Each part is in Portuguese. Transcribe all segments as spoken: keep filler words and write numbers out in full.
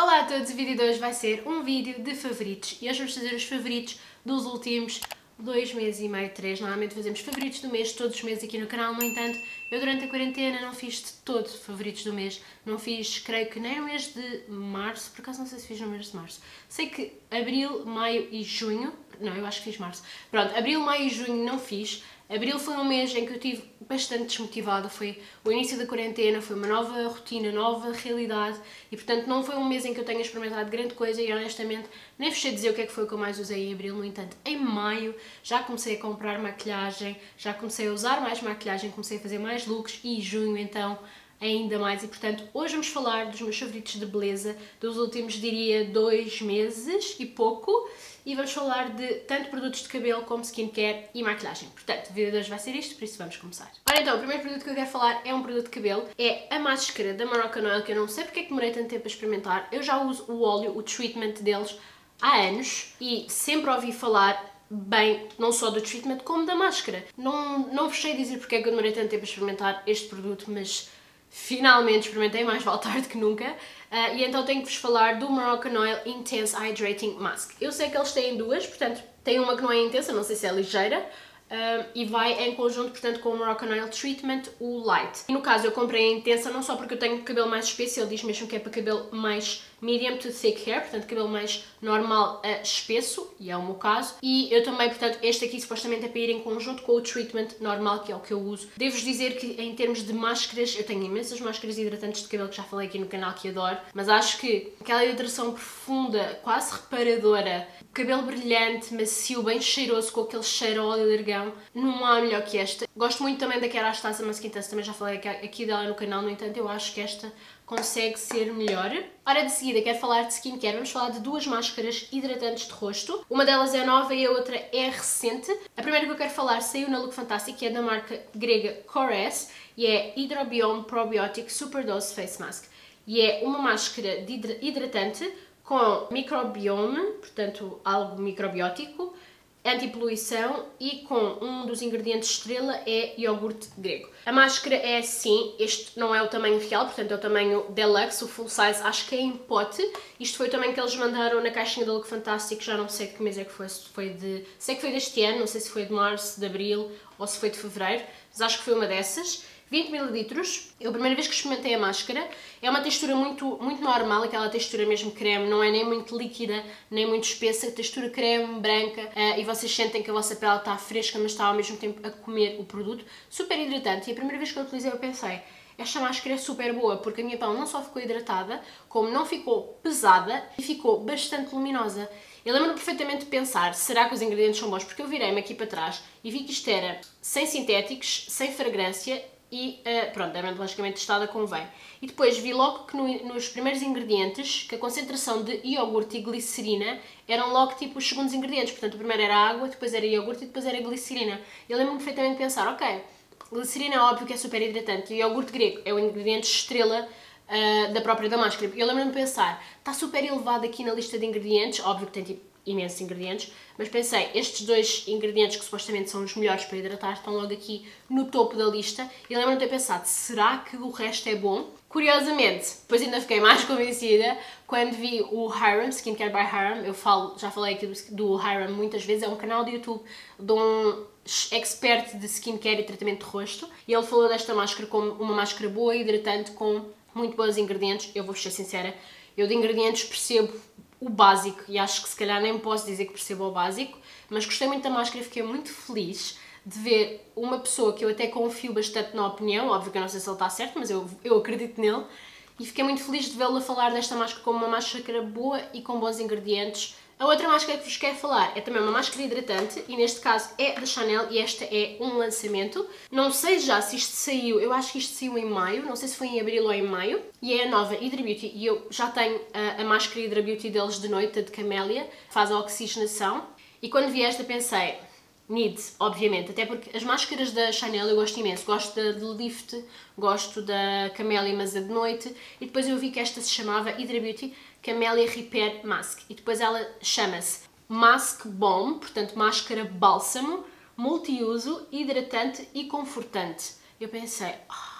Olá a todos, o vídeo de hoje vai ser um vídeo de favoritos e hoje vamos fazer os favoritos dos últimos dois meses e meio, três. Normalmente fazemos favoritos do mês todos os meses aqui no canal, no entanto, eu durante a quarentena não fiz de todo favoritos do mês. Não fiz, creio que nem o mês de março, por acaso não sei se fiz no mês de março. Sei que abril, maio e junho, não, eu acho que fiz março. Pronto, abril, maio e junho não fiz. Abril foi um mês em que eu estive bastante desmotivada, foi o início da quarentena, foi uma nova rotina, nova realidade e portanto não foi um mês em que eu tenha experimentado grande coisa e honestamente nem fechei a dizer o que é que foi o que eu mais usei em abril. No entanto, em maio já comecei a comprar maquilhagem, já comecei a usar mais maquilhagem, comecei a fazer mais looks e junho então ainda mais e portanto hoje vamos falar dos meus favoritos de beleza dos últimos, diria, dois meses e pouco. E vamos falar de tanto produtos de cabelo como skincare e maquilhagem. Portanto, o vídeo de hoje vai ser isto, por isso vamos começar. Ora então, o primeiro produto que eu quero falar é um produto de cabelo. É a máscara da Moroccan Oil, que eu não sei porque é que demorei tanto tempo a experimentar. Eu já uso o óleo, o treatment deles, há anos. E sempre ouvi falar bem, não só do treatment, como da máscara. Não, não vos sei dizer porque é que eu demorei tanto tempo a experimentar este produto, mas finalmente experimentei, mais vale tarde que nunca. Uh, e então tenho que vos falar do Moroccan Oil Intense Hydrating Mask. Eu sei que eles têm duas, portanto, tem uma que não é intensa, não sei se é ligeira, uh, e vai em conjunto, portanto, com o Moroccan Oil Treatment, o Light. E no caso eu comprei a intensa não só porque eu tenho cabelo mais espesso, ele diz mesmo que é para cabelo mais medium to thick hair, portanto cabelo mais normal a espesso, e é o meu caso. E eu também, portanto, este aqui supostamente é para ir em conjunto com o treatment normal, que é o que eu uso. Devo-vos dizer que em termos de máscaras, eu tenho imensas máscaras hidratantes de cabelo que já falei aqui no canal que adoro, mas acho que aquela hidratação profunda, quase reparadora, cabelo brilhante, macio, bem cheiroso, com aquele cheiro a óleo de argão, não há melhor que esta. Gosto muito também da Kerastase Mask Intense, também já falei aqui dela no canal, no entanto eu acho que esta consegue ser melhor. Ora, de seguida quero falar de skincare, vamos falar de duas máscaras hidratantes de rosto. Uma delas é nova e a outra é recente. A primeira que eu quero falar saiu na Look Fantastic, que é da marca grega Korres e é Hydrobiome Probiotic Superdose Face Mask. E é uma máscara de hidratante com microbiome, portanto algo microbiótico, antipoluição e com um dos ingredientes estrela é iogurte grego. A máscara é assim, este não é o tamanho real, portanto é o tamanho deluxe, o full size, acho que é em pote. Isto foi o tamanho que eles mandaram na caixinha da Look Fantastic, já não sei de que mês é que foi, se foi de... sei que foi deste ano, não sei se foi de março, de abril ou se foi de fevereiro, mas acho que foi uma dessas. vinte mililitros. Eu a primeira vez que experimentei a máscara, é uma textura muito, muito normal, aquela textura mesmo creme, não é nem muito líquida, nem muito espessa, textura creme, branca, uh, e vocês sentem que a vossa pele está fresca, mas está ao mesmo tempo a comer o produto. Super hidratante, e a primeira vez que eu utilizei eu pensei, esta máscara é super boa, porque a minha pele não só ficou hidratada, como não ficou pesada e ficou bastante luminosa. Eu lembro-me perfeitamente de pensar, será que os ingredientes são bons? Porque eu virei-me aqui para trás e vi que isto era sem sintéticos, sem fragrância, e uh, pronto, era logicamente testada como vem. E depois vi logo que no, nos primeiros ingredientes que a concentração de iogurte e glicerina eram logo tipo os segundos ingredientes. Portanto, o primeiro era água, depois era iogurte e depois era glicerina. Eu lembro-me perfeitamente de pensar, ok, glicerina é óbvio que é super hidratante e o iogurte grego é o ingrediente estrela uh, da própria da máscara. Eu lembro-me de pensar, está super elevado aqui na lista de ingredientes, óbvio que tem tipo imensos ingredientes, mas pensei, estes dois ingredientes que supostamente são os melhores para hidratar estão logo aqui no topo da lista e lembro-me de ter pensado, será que o resto é bom? Curiosamente, depois ainda fiquei mais convencida quando vi o Hyram, Skincare by Hyram. Eu falo, já falei aqui do, do Hyram muitas vezes, é um canal de YouTube de um expert de skincare e tratamento de rosto e ele falou desta máscara como uma máscara boa, hidratante, com muito bons ingredientes. Eu vou ser sincera, eu de ingredientes percebo o básico e acho que se calhar nem posso dizer que percebo o básico, mas gostei muito da máscara e fiquei muito feliz de ver uma pessoa que eu até confio bastante na opinião, óbvio que eu não sei se ele está certo, mas eu, eu acredito nele, e fiquei muito feliz de vê-lo a falar desta máscara como uma máscara boa e com bons ingredientes. A outra máscara que vos quero falar é também uma máscara hidratante e neste caso é da Chanel e esta é um lançamento. Não sei já se isto saiu, eu acho que isto saiu em maio, não sei se foi em abril ou em maio. E é a nova Hydra Beauty e eu já tenho a, a máscara Hydra Beauty deles de noite, a de camélia, faz a oxigenação. E quando vi esta pensei, need, obviamente, até porque as máscaras da Chanel eu gosto imenso, gosto da de Lift, gosto da Camélia, mas a de noite, e depois eu vi que esta se chamava Hydra Beauty Camélia Repair Mask, e depois ela chama-se Mask Balm, portanto máscara bálsamo, multiuso, hidratante e confortante. Eu pensei, oh,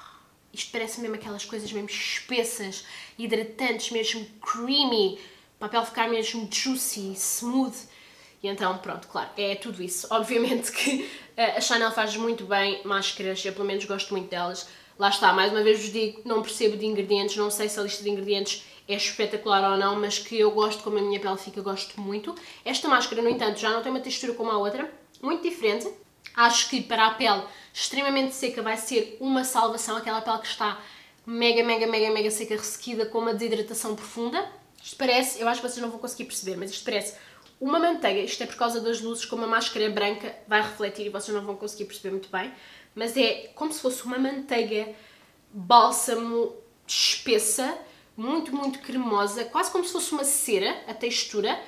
isto parece mesmo aquelas coisas mesmo espessas, hidratantes, mesmo creamy, para a pele ficar mesmo juicy, smooth. E então, pronto, claro, é tudo isso. Obviamente que a Chanel faz muito bem máscaras, eu pelo menos gosto muito delas. Lá está, mais uma vez vos digo, não percebo de ingredientes, não sei se a lista de ingredientes é espetacular ou não, mas que eu gosto como a minha pele fica, gosto muito. Esta máscara, no entanto, já não tem uma textura como a outra, muito diferente. Acho que para a pele extremamente seca vai ser uma salvação, aquela pele que está mega, mega, mega, mega seca, ressequida, com uma desidratação profunda. Isto parece, eu acho que vocês não vão conseguir perceber, mas isto parece uma manteiga. Isto é por causa das luzes, como a máscara é branca, vai refletir e vocês não vão conseguir perceber muito bem. Mas é como se fosse uma manteiga bálsamo espessa, muito, muito cremosa, quase como se fosse uma cera, a textura.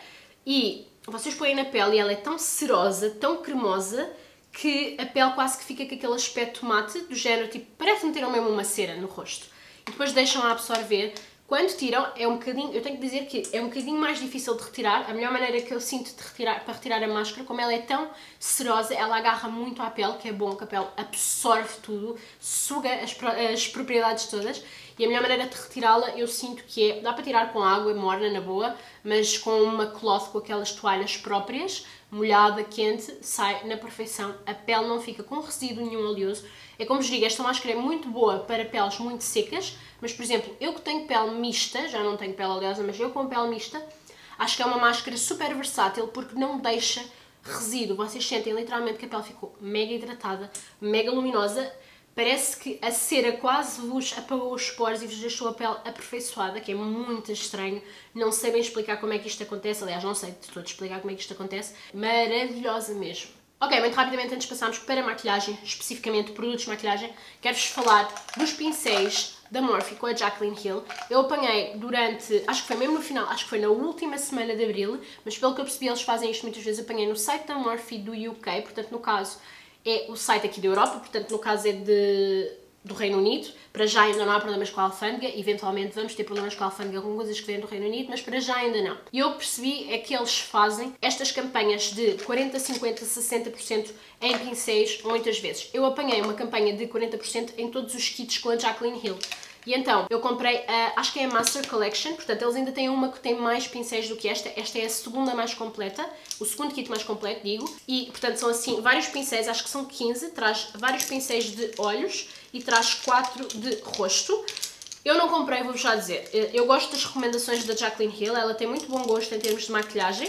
E vocês põem na pele e ela é tão cerosa, tão cremosa, que a pele quase que fica com aquele aspecto mate, do género, tipo, parece-me ter mesmo uma cera no rosto. E depois deixam-a absorver. Quando tiram, é um bocadinho, eu tenho que dizer que é um bocadinho mais difícil de retirar. A melhor maneira que eu sinto de retirar, para retirar a máscara, como ela é tão cerosa, ela agarra muito à pele, que é bom, que a pele absorve tudo, suga as, as propriedades todas. E a melhor maneira de retirá-la, eu sinto que é, dá para tirar com água morna, na boa, mas com uma cloth, com aquelas toalhas próprias, molhada, quente, sai na perfeição. A pele não fica com resíduo nenhum oleoso. É como vos digo, esta máscara é muito boa para peles muito secas, mas, por exemplo, eu que tenho pele mista, já não tenho pele oleosa, mas eu com pele mista, acho que é uma máscara super versátil porque não deixa resíduo. Vocês sentem literalmente que a pele ficou mega hidratada, mega luminosa. Parece que a cera quase vos apagou os poros e vos deixou a pele aperfeiçoada, que é muito estranho. Não sei bem explicar como é que isto acontece, aliás, não sei de todo explicar como é que isto acontece. Maravilhosa mesmo. Ok, muito rapidamente, antes de passarmos para maquilhagem, especificamente produtos de maquilhagem, quero-vos falar dos pincéis da Morphe com a Jaclyn Hill. Eu apanhei durante, acho que foi mesmo no final, acho que foi na última semana de Abril, mas pelo que eu percebi eles fazem isto muitas vezes. Apanhei no site da Morphe do U K, portanto no caso é o site aqui da Europa, portanto no caso é de, do Reino Unido. Para já ainda não há problemas com a alfândega, eventualmente vamos ter problemas com a alfândega com coisas que vêm do Reino Unido, mas para já ainda não. E eu percebi é que eles fazem estas campanhas de quarenta, cinquenta, sessenta por cento em pincéis muitas vezes. Eu apanhei uma campanha de quarenta por cento em todos os kits com a Jaclyn Hill. E então, eu comprei, a, acho que é a Master Collection, portanto eles ainda têm uma que tem mais pincéis do que esta. Esta é a segunda mais completa, o segundo kit mais completo, digo. E, portanto, são assim, vários pincéis, acho que são quinze, traz vários pincéis de olhos e traz quatro de rosto. Eu não comprei, vou-vos já dizer, eu gosto das recomendações da Jaclyn Hill, ela tem muito bom gosto em termos de maquilhagem,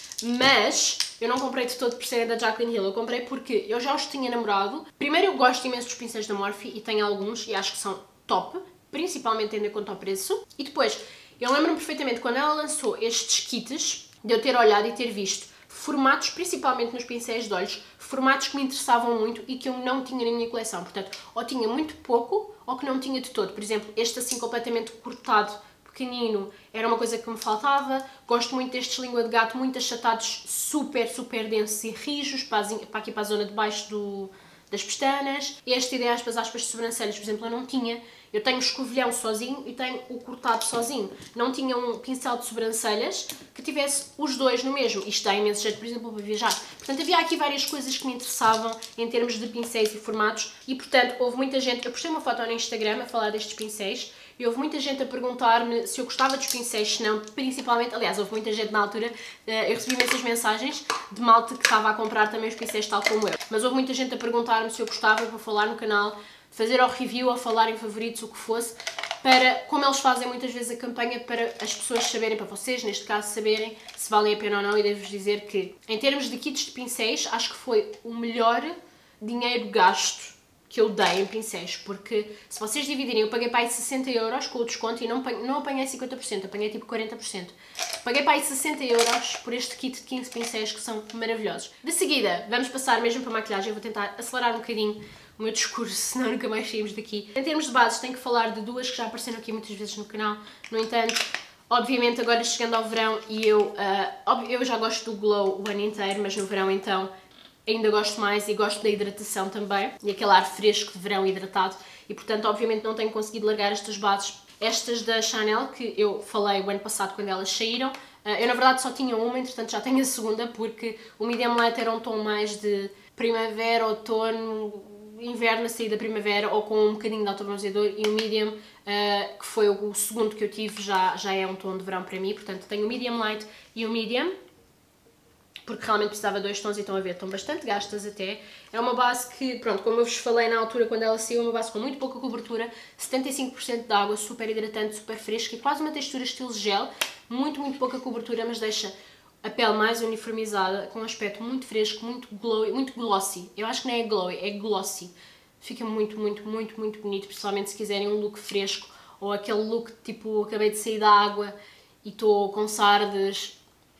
mas eu não comprei de todo por serem da Jaclyn Hill, eu comprei porque eu já os tinha namorado. Primeiro, eu gosto imenso dos pincéis da Morphe e tenho alguns e acho que são top, principalmente tendo em conta o preço. E depois, eu lembro-me perfeitamente quando ela lançou estes kits, de eu ter olhado e ter visto formatos, principalmente nos pincéis de olhos, formatos que me interessavam muito e que eu não tinha na minha coleção. Portanto, ou tinha muito pouco ou que não tinha de todo. Por exemplo, este assim completamente cortado, pequenino, era uma coisa que me faltava. Gosto muito destes língua de gato, muito achatados, super, super densos e rijos, para aqui para a zona de baixo do... das pestanas. Este, ideia aspas, aspas, de sobrancelhas, por exemplo, eu não tinha. Eu tenho o escovilhão sozinho e tenho o cortado sozinho. Não tinha um pincel de sobrancelhas que tivesse os dois no mesmo. Isto dá imenso jeito, por exemplo, para viajar. Portanto, havia aqui várias coisas que me interessavam em termos de pincéis e formatos. E, portanto, houve muita gente... Eu postei uma foto no Instagram a falar destes pincéis. E houve muita gente a perguntar-me se eu gostava dos pincéis, se não, principalmente... Aliás, houve muita gente na altura... Eu recebi imensas mensagens de malta que estava a comprar também os pincéis tal como eu. Mas houve muita gente a perguntar-me se eu gostava, para falar no canal, fazer ao review, ou falar em favoritos, o que fosse, para, como eles fazem muitas vezes a campanha, para as pessoas saberem, para vocês, neste caso, saberem se valem a pena ou não. E devo-vos dizer que, em termos de kits de pincéis, acho que foi o melhor dinheiro gasto que eu dei em pincéis, porque se vocês dividirem, eu paguei para aí sessenta euros com o desconto e não, não apanhei cinquenta por cento, apanhei tipo quarenta por cento. Paguei para aí sessenta euros por este kit de quinze pincéis que são maravilhosos. De seguida, vamos passar mesmo para a maquilhagem. Eu vou tentar acelerar um bocadinho o meu discurso, senão nunca mais saímos daqui. Em termos de bases, tenho que falar de duas que já apareceram aqui muitas vezes no canal. No entanto, obviamente agora chegando ao verão, e eu, uh, eu já gosto do glow o ano inteiro, mas no verão então ainda gosto mais, e gosto da hidratação também, e aquele ar fresco de verão hidratado, e portanto obviamente não tenho conseguido largar estas bases. Estas da Chanel, que eu falei o ano passado quando elas saíram, eu na verdade só tinha uma, entretanto já tenho a segunda, porque o Medium Light era um tom mais de primavera, outono, inverno a sair da primavera ou com um bocadinho de autobronzeador, e o medium, uh, que foi o segundo que eu tive, já, já é um tom de verão para mim, portanto tenho o medium light e o medium, porque realmente precisava de dois tons e estão a ver, estão bastante gastas até. É uma base que, pronto, como eu vos falei na altura quando ela saiu, é uma base com muito pouca cobertura, setenta e cinco por cento de água, super hidratante, super fresca e quase uma textura estilo gel, muito, muito pouca cobertura, mas deixa a pele mais uniformizada, com um aspecto muito fresco, muito glowy, muito glossy. Eu acho que não é glowy, é glossy. Fica muito, muito, muito, muito bonito, principalmente se quiserem um look fresco ou aquele look tipo, acabei de sair da água e estou com sardas.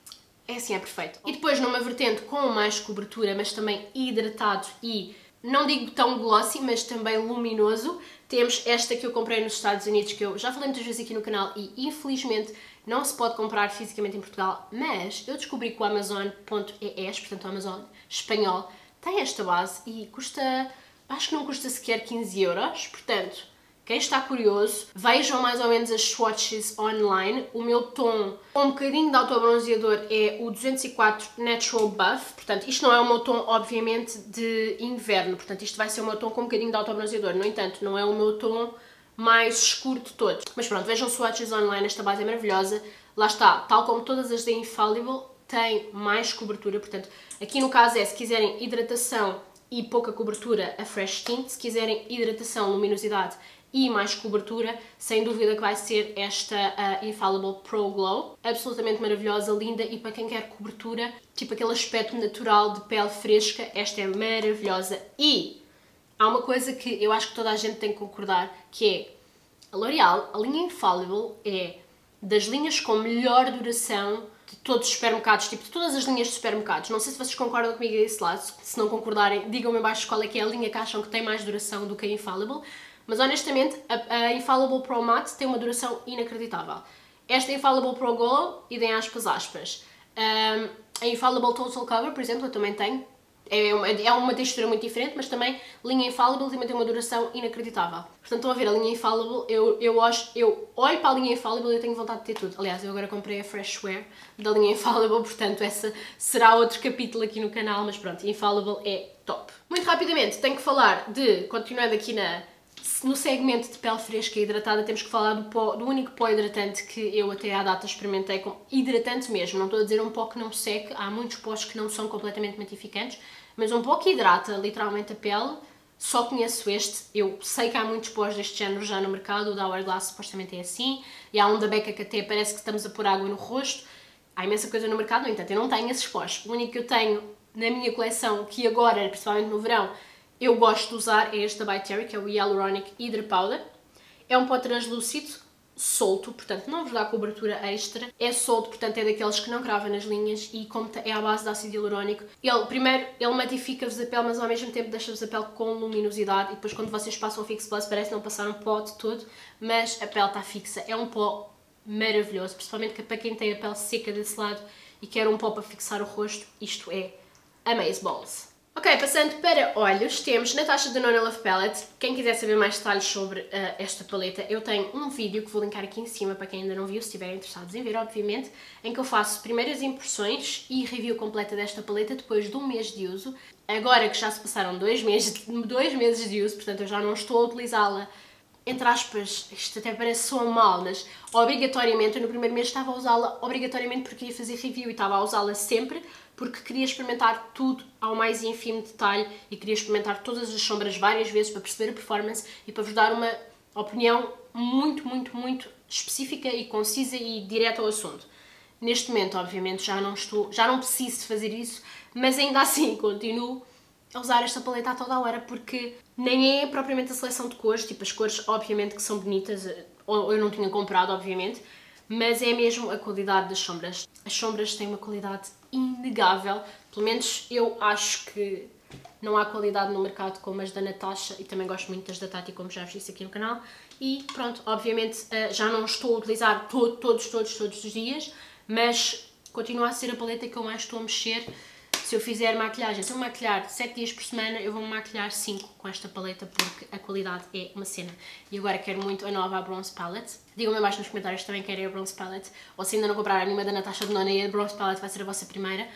É assim, é perfeito. E depois numa vertente com mais cobertura, mas também hidratado e, não digo tão glossy, mas também luminoso, temos esta que eu comprei nos Estados Unidos, que eu já falei muitas vezes aqui no canal e infelizmente não se pode comprar fisicamente em Portugal, mas eu descobri que o Amazon ponto e s, portanto o Amazon espanhol, tem esta base e custa, acho que não custa sequer quinze euros, portanto... Quem está curioso, vejam mais ou menos as swatches online. O meu tom com um bocadinho de autobronzeador é o duzentos e quatro Natural Buff. Portanto, isto não é o meu tom, obviamente, de inverno. Portanto, isto vai ser o meu tom com um bocadinho de autobronzeador. No entanto, não é o meu tom mais escuro de todos. Mas pronto, vejam swatches online. Esta base é maravilhosa. Lá está, tal como todas as da Infallible, tem mais cobertura. Portanto, aqui no caso é, se quiserem hidratação e pouca cobertura, a Fresh Tint. Se quiserem hidratação, luminosidade e mais cobertura, sem dúvida que vai ser esta uh, Infallible Pro Glow. Absolutamente maravilhosa, linda, e para quem quer cobertura, tipo aquele aspecto natural de pele fresca, esta é maravilhosa. E há uma coisa que eu acho que toda a gente tem que concordar, que é a L'Oréal, a linha Infallible é das linhas com melhor duração de todos os supermercados, tipo de todas as linhas de supermercados. Não sei se vocês concordam comigo desse lado, se não concordarem, digam-me abaixo qual é que é a linha que acham que tem mais duração do que a Infallible. Mas honestamente, a, a Infallible Pro Matte tem uma duração inacreditável. Esta Infallible Pro Glow, idem aspas aspas. Um, a Infallible Total Cover, por exemplo, eu também tenho. É uma, é uma textura muito diferente, mas também linha Infallible também tem uma duração inacreditável. Portanto, estão a ver a linha Infallible, eu, eu, acho, eu olho para a linha Infallible e eu tenho vontade de ter tudo. Aliás, eu agora comprei a Fresh Wear da linha Infallible, portanto, essa será outro capítulo aqui no canal, mas pronto, Infallible é top. Muito rapidamente, tenho que falar de, continuando aqui na... No segmento de pele fresca e hidratada, temos que falar do, pó, do único pó hidratante que eu até à data experimentei com hidratante mesmo. Não estou a dizer um pó que não seque, há muitos pós que não são completamente matificantes, mas um pó que hidrata literalmente a pele, só conheço este. Eu sei que há muitos pós deste género já no mercado, o da Hourglass supostamente é assim, e há um da Becca que até parece que estamos a pôr água no rosto. Há imensa coisa no mercado, no entanto, eu não tenho esses pós. O único que eu tenho na minha coleção, que agora, principalmente no verão, eu gosto de usar é este da By Terry, que é o Hyaluronic Hydra Powder. É um pó translúcido, solto, portanto não vos dá cobertura extra. É solto, portanto é daqueles que não crava nas linhas e como é à base de ácido hialurónico. Ele, primeiro, ele matifica-vos a pele, mas ao mesmo tempo deixa-vos a pele com luminosidade. E depois quando vocês passam o Fix Plus parece não passar um pó de todo, mas a pele está fixa. É um pó maravilhoso, principalmente para quem tem a pele seca desse lado e quer um pó para fixar o rosto. Isto é amazeballs. Ok, passando para olhos, temos Natasha Denona Love Palette. Quem quiser saber mais detalhes sobre uh, esta paleta, eu tenho um vídeo que vou linkar aqui em cima para quem ainda não viu, se estiverem interessados em ver, obviamente, em que eu faço primeiras impressões e review completa desta paleta depois de um mês de uso. Agora que já se passaram dois meses, dois meses de uso, portanto eu já não estou a utilizá-la, entre aspas, isto até parece soa mal, mas obrigatoriamente, eu no primeiro mês estava a usá-la obrigatoriamente porque queria fazer review e estava a usá-la sempre, porque queria experimentar tudo ao mais ínfimo detalhe e queria experimentar todas as sombras várias vezes para perceber a performance e para vos dar uma opinião muito, muito, muito específica e concisa e direta ao assunto. Neste momento, obviamente, já não estou, já não preciso de fazer isso, mas ainda assim continuo a usar esta paleta a toda a hora porque nem é propriamente a seleção de cores, tipo as cores obviamente que são bonitas, ou eu não tinha comprado obviamente, mas é mesmo a qualidade das sombras. As sombras têm uma qualidade inegável, pelo menos eu acho que não há qualidade no mercado como as da Natasha e também gosto muito das da Tati, como já vos disse aqui no canal. E pronto, obviamente já não estou a utilizar todo, todos, todos, todos os dias, mas continua a ser a paleta que eu mais estou a mexer. Se eu fizer maquilhagem, se eu maquilhar sete dias por semana, eu vou maquilhar cinco com esta paleta porque a qualidade é uma cena. E agora quero muito a nova Bronze Palette. Digam-me abaixo nos comentários se também querem a Bronze Palette, ou se ainda não compraram nenhuma da Natasha Denona e a Bronze Palette vai ser a vossa primeira.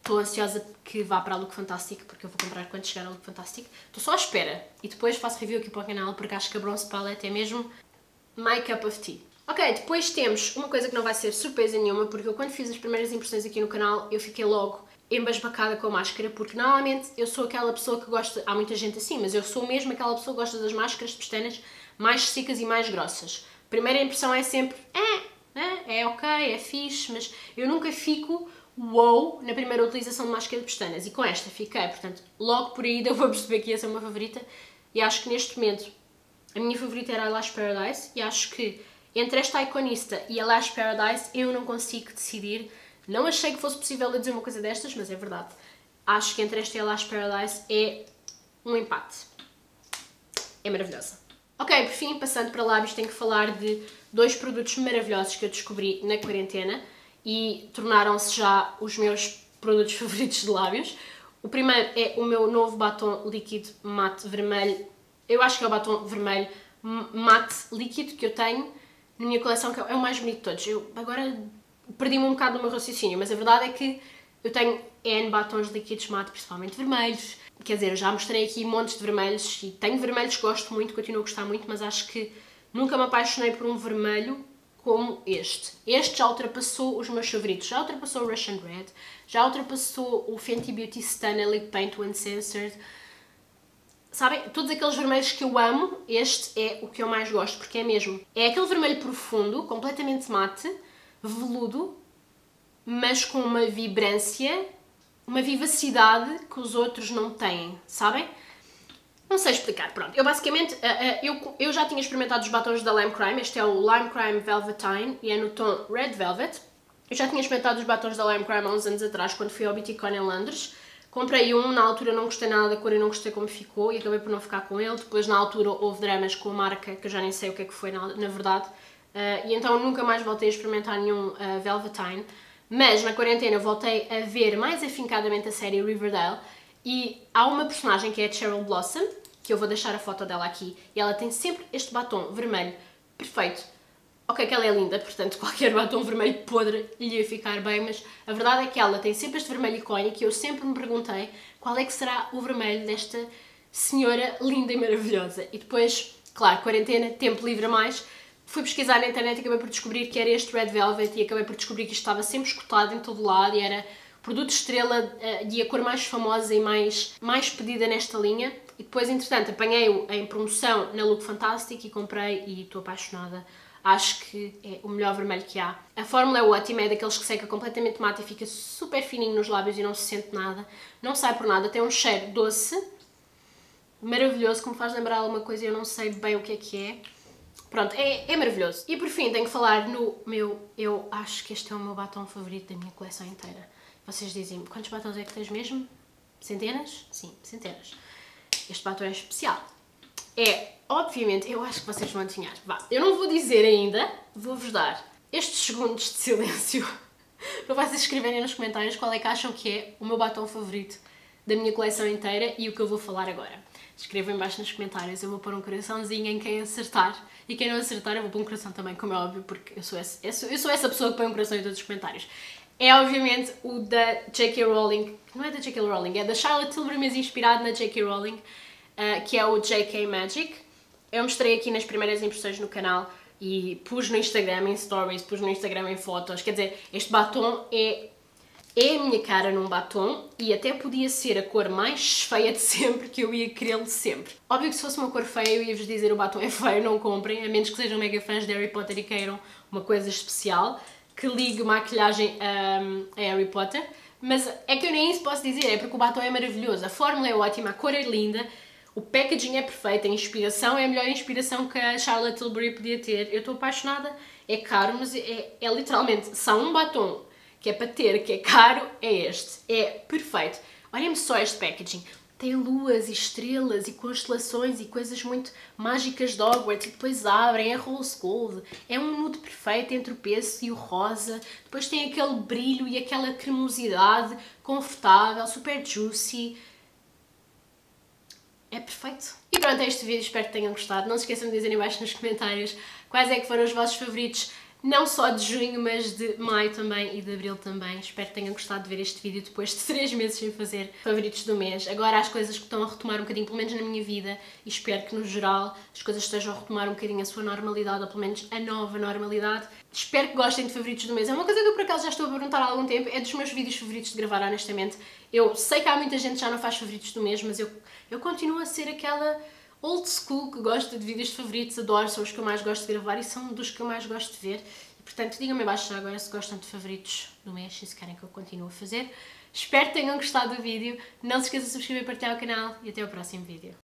Estou ansiosa que vá para a Look Fantastic, porque eu vou comprar quando chegar a Look Fantastic. Estou só à espera. E depois faço review aqui para o canal, porque acho que a Bronze Palette é mesmo my cup of tea. Ok, depois temos uma coisa que não vai ser surpresa nenhuma, porque eu quando fiz as primeiras impressões aqui no canal, eu fiquei logo embasbacada com a máscara, porque normalmente eu sou aquela pessoa que gosta, há muita gente assim, mas eu sou mesmo aquela pessoa que gosta das máscaras de pestanas mais secas e mais grossas. A primeira impressão é sempre, é, é, é ok, é fixe, mas eu nunca fico wow na primeira utilização de máscara de pestanas, e com esta fiquei, portanto, logo por aí eu vou perceber que ia ser uma favorita, e acho que neste momento a minha favorita era a Lash Paradise, e acho que entre esta Iconista e a Lash Paradise eu não consigo decidir. Não achei que fosse possível eu dizer uma coisa destas, mas é verdade. Acho que entre esta e a Lash Paradise é um empate. É maravilhosa. Ok, por fim, passando para lábios, tenho que falar de dois produtos maravilhosos que eu descobri na quarentena e tornaram-se já os meus produtos favoritos de lábios. O primeiro é o meu novo batom líquido mate vermelho. Eu acho que é o batom vermelho mate líquido que eu tenho na minha coleção, que é o mais bonito de todos. Eu agora perdi-me um bocado no meu raciocínio, mas a verdade é que eu tenho N batons líquidos mate, principalmente vermelhos. Quer dizer, eu já mostrei aqui montes de vermelhos e tenho vermelhos que gosto muito, continuo a gostar muito, mas acho que nunca me apaixonei por um vermelho como este. Este já ultrapassou os meus favoritos. Já ultrapassou o Russian Red, já ultrapassou o Fenty Beauty Stunna Lip Paint Uncensored. Sabem, todos aqueles vermelhos que eu amo, este é o que eu mais gosto, porque é mesmo. É aquele vermelho profundo, completamente mate, veludo, mas com uma vibrância, uma vivacidade que os outros não têm, sabem? Não sei explicar, pronto. Eu basicamente, eu, eu já tinha experimentado os batons da Lime Crime, este é o Lime Crime Velvetine e é no tom Red Velvet. Eu já tinha experimentado os batons da Lime Crime há uns anos atrás, quando fui ao Beautycon em Londres. Comprei um, na altura não gostei nada da cor e não gostei como ficou e acabei por não ficar com ele. Depois na altura houve dramas com a marca, que eu já nem sei o que é que foi na, na verdade. Uh, e então nunca mais voltei a experimentar nenhum uh, Velvetine. Mas na quarentena voltei a ver mais afincadamente a série Riverdale e há uma personagem que é a Cheryl Blossom, que eu vou deixar a foto dela aqui, e ela tem sempre este batom vermelho perfeito. Ok, que ela é linda, portanto qualquer batom vermelho podre lhe ia ficar bem, mas a verdade é que ela tem sempre este vermelho icónico e eu sempre me perguntei qual é que será o vermelho desta senhora linda e maravilhosa. E depois, claro, quarentena, tempo livre a mais, fui pesquisar na internet e acabei por descobrir que era este Red Velvet e acabei por descobrir que isto estava sempre escutado em todo lado e era produto estrela e a cor mais famosa e mais, mais pedida nesta linha. E depois, entretanto, apanhei-o em promoção na Look Fantastic e comprei e estou apaixonada. Acho que é o melhor vermelho que há. A fórmula é ótima, é daqueles que seca completamente mate e fica super fininho nos lábios e não se sente nada. Não sai por nada, tem um cheiro doce, maravilhoso, que me faz lembrar alguma coisa e eu não sei bem o que é que é. Pronto, é, é maravilhoso. E por fim, tenho que falar no meu... Eu acho que este é o meu batom favorito da minha coleção inteira. Vocês dizem-me, quantos batons é que tens mesmo? Centenas? Sim, centenas. Este batom é especial. É, obviamente, eu acho que vocês vão adivinhar. Vá, eu não vou dizer ainda, vou-vos dar estes segundos de silêncio para vocês escreverem nos comentários qual é que acham que é o meu batom favorito da minha coleção inteira e o que eu vou falar agora. Escrevam em baixo nos comentários, eu vou pôr um coraçãozinho em quem acertar e quem não acertar eu vou pôr um coração também, como é óbvio, porque eu sou, esse, eu sou, eu sou essa pessoa que põe um coração em todos os comentários. É obviamente o da J K Rowling, não é da J K Rowling, é da Charlotte Tilbury, mas inspirado na J K Rowling, uh, que é o J K Magic. Eu mostrei aqui nas primeiras impressões no canal e pus no Instagram em stories, pus no Instagram em fotos, quer dizer, este batom é, é a minha cara num batom e até podia ser a cor mais feia de sempre, que eu ia querê-lo sempre. Óbvio que se fosse uma cor feia eu ia-vos dizer o batom é feio, não comprem, a menos que sejam mega fãs de Harry Potter e queiram uma coisa especial, que ligue maquilhagem um, a Harry Potter, mas é que eu nem isso posso dizer, é porque o batom é maravilhoso, a fórmula é ótima, a cor é linda, o packaging é perfeito, a inspiração é a melhor inspiração que a Charlotte Tilbury podia ter. Eu estou apaixonada, é caro, mas é, é literalmente, se há um batom que é para ter, que é caro, é este. É perfeito. Olhem-me só este packaging. Tem luas e estrelas e constelações e coisas muito mágicas de Hogwarts e depois abrem, é rose gold. É um nude perfeito entre o pêssego e o rosa. Depois tem aquele brilho e aquela cremosidade confortável, super juicy. É perfeito. E pronto, é este vídeo, espero que tenham gostado. Não se esqueçam de dizer em baixo nos comentários quais é que foram os vossos favoritos não só de junho, mas de maio também e de abril também. Espero que tenham gostado de ver este vídeo depois de três meses sem fazer favoritos do mês. Agora as coisas que estão a retomar um bocadinho, pelo menos na minha vida, e espero que no geral as coisas estejam a retomar um bocadinho a sua normalidade, ou pelo menos a nova normalidade. Espero que gostem de favoritos do mês. É uma coisa que eu por acaso já estou a perguntar há algum tempo, é dos meus vídeos favoritos de gravar, honestamente. Eu sei que há muita gente que já não faz favoritos do mês, mas eu, eu continuo a ser aquela old school que gosta de vídeos de favoritos, adoro, são os que eu mais gosto de gravar e são dos que eu mais gosto de ver. E, portanto, digam-me abaixo já agora se gostam de favoritos do mês e se querem que eu continue a fazer. Espero que tenham gostado do vídeo. Não se esqueçam de subscrever e partilhar o canal e até ao próximo vídeo.